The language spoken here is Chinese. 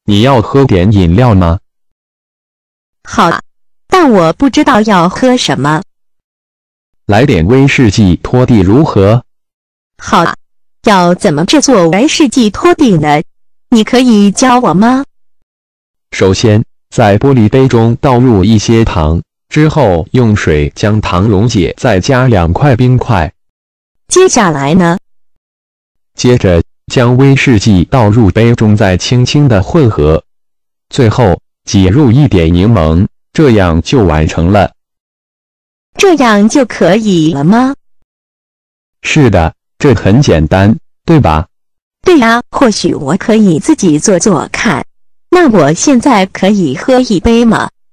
你要喝点饮料吗？ 好啊，但我不知道要喝什么。 来点威士忌拖地如何？ 好啊，要怎么制作威士忌拖地呢？你可以教我吗？ 首先，在玻璃杯中倒入一些糖，之后用水将糖溶解，再加2块冰块。 接下来呢？ 接着将威士忌倒入杯中，再轻轻地混合，最后挤入一点柠檬，这样就完成了。 这样就可以了吗？ 是的，这很简单，对吧？ 对呀，或许我可以自己做做看。那我现在可以喝一杯吗？